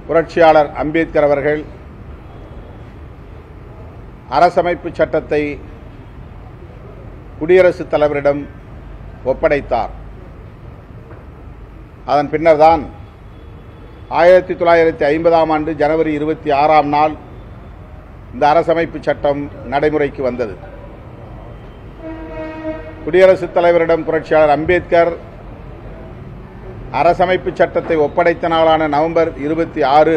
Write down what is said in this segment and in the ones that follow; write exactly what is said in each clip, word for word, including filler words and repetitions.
புரட்சியாளர் அம்பேத்கர் அவர்கள் அரசமைப்பு சட்டத்தை குடியரசுத் தலைவரிடம் ஒப்படைத்தார். அதன் பின்னர்தான் ஆயிரத்தி தொள்ளாயிரத்தி ஐம்பதாம் ஆண்டு ஜனவரி இருபத்தி ஆறாம் நாள் இந்த அரசமைப்பு சட்டம் நடைமுறைக்கு வந்தது. குடியரசுத் தலைவரிடம் புரட்சியாளர் அம்பேத்கர் அரசமைப்பு சட்டத்தை ஒப்படைத்த நாளான நவம்பர் இருபத்தி ஆறு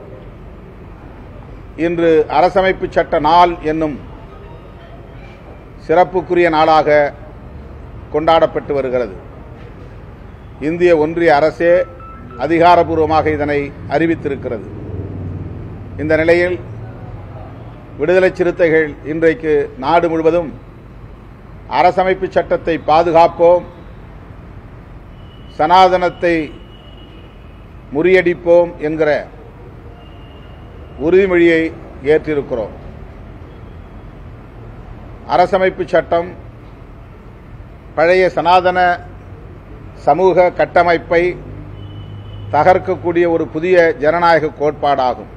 இன்று அரசமைப்பு சட்ட நாள் என்னும் சிறப்புக்குரிய நாளாக கொண்டாடப்பட்டு வருகிறது. இந்திய ஒன்றிய அரசே அதிகாரப்பூர்வமாக இதனை அறிவித்திருக்கிறது. இந்த நிலையில் விடுதலை சிறுத்தைகள் இன்றைக்கு நாடு முழுவதும் அரசமைப்பு சட்டத்தை பாதுகாப்போம், சனாதனத்தை முறியடிப்போம் என்கிற உறுதிமொழியை ஏற்றிருக்கிறோம். அரசமைப்பு சட்டம் பழைய சனாதன சமூக கட்டமைப்பை தகர்க்கக்கூடிய ஒரு புதிய ஜனநாயக கோட்பாடாகும்.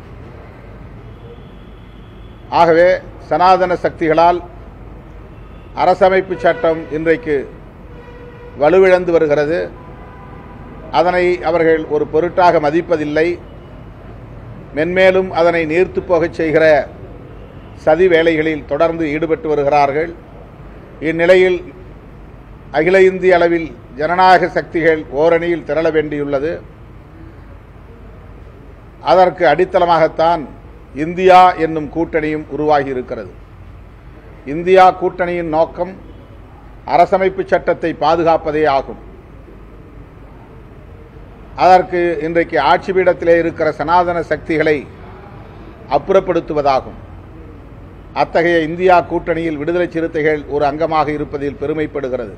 ஆகவே சனாதன சக்திகளால் அரசமைப்பு சட்டம் இன்றைக்கு வலுவிழந்து வருகிறது. அதனை அவர்கள் ஒரு பொருட்டாக மதிப்பதில்லை. மென்மேலும் அதனை நீர்த்து போகச் செய்கிற சதி வேலைகளில் தொடர்ந்து ஈடுபட்டு வருகிறார்கள். இந்நிலையில் அகில இந்திய அளவில் ஜனநாயக சக்திகள் ஓரணியில் திரள வேண்டியுள்ளது. அதற்கு அடித்தளமாகத்தான் இந்தியா என்னும் கூட்டணியும் உருவாகி இருக்கிறது. இந்தியா கூட்டணியின் நோக்கம் அரசமைப்பு சட்டத்தை பாதுகாப்பதே ஆகும். அதற்கு இன்றைக்கு ஆட்சி பீடத்திலே இருக்கிற சனாதன சக்திகளை அப்புறப்படுத்துவதாகும். அத்தகைய இந்தியா கூட்டணியில் விடுதலை சிறுத்தைகள் ஒரு அங்கமாக இருப்பதில் பெருமைப்படுகிறது.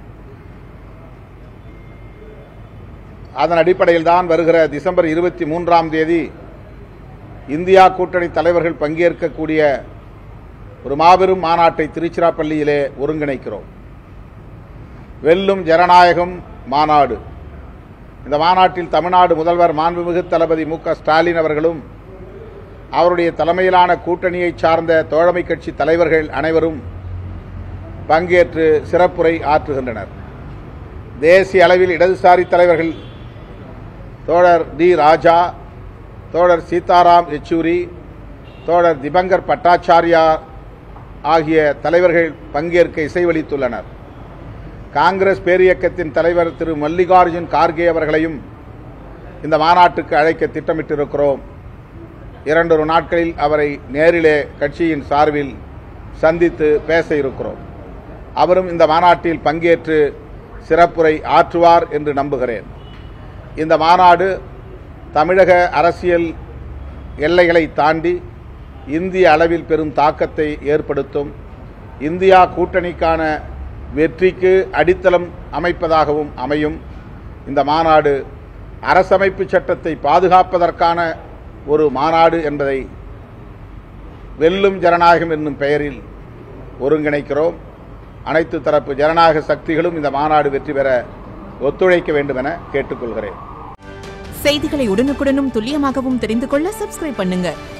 அதன் அடிப்படையில் தான் வருகிற டிசம்பர் இருபத்தி மூன்றாம் தேதி இந்தியா கூட்டணி தலைவர்கள் பங்கேற்கக்கூடிய ஒரு மாபெரும் மாநாட்டை திருச்சிராப்பள்ளியிலே ஒருங்கிணைக்கிறோம். வெல்லும் ஜனநாயகம் மாநாடு. இந்த மாநாட்டில் தமிழ்நாடு முதல்வர் மாண்புமிகு தளபதி மு க ஸ்டாலின் அவர்களும் அவருடைய தலைமையிலான கூட்டணியை சார்ந்த தோழமை கட்சி தலைவர்கள் அனைவரும் பங்கேற்று சிறப்புரை ஆற்றுகின்றனர். தேசிய அளவில் இடதுசாரி தலைவர்கள் தோழர் டி ராஜா, தோழர் சீதாராம் யெச்சூரி, தோழர் திபங்கர் பட்டாச்சாரியா ஆகிய தலைவர்கள் பங்கேற்க இசைவளித்துள்ளனர். காங்கிரஸ் பேரியக்கத்தின் தலைவர் திரு மல்லிகார்ஜுன் கார்கே அவர்களையும் இந்த மாநாட்டுக்கு அழைக்க திட்டமிட்டிருக்கிறோம். இரண்டொரு நாட்களில் அவரை நேரிலே கட்சியின் சார்பில் சந்தித்து பேச இருக்கிறோம். அவரும் இந்த மாநாட்டில் பங்கேற்று சிறப்புரை ஆற்றுவார் என்று நம்புகிறேன். இந்த மாநாடு தமிழக அரசியல் எல்லைகளை தாண்டி இந்திய அளவில் பெரும் தாக்கத்தை ஏற்படுத்தும். இந்தியா கூட்டணிக்கான வெற்றிக்கு அடித்தளம் அமைப்பதாகவும் அமையும். இந்த மாநாடு அரசமைப்பு சட்டத்தை பாதுகாப்பதற்கான ஒரு மாநாடு என்பதை வெல்லும் ஜனநாயகம் என்னும் பெயரில் ஒருங்கிணைக்கிறோம். அனைத்து தரப்பு ஜனநாயக சக்திகளும் இந்த மாநாடு வெற்றி பெற ஒத்துழைக்க வேண்டும் என கேட்டுக்கொள்கிறேன். செய்திகளை உடனுக்குடனும் துல்லியமாகவும் தெரிந்து கொள்ள சப்ஸ்கிரைப் பண்ணுங்க.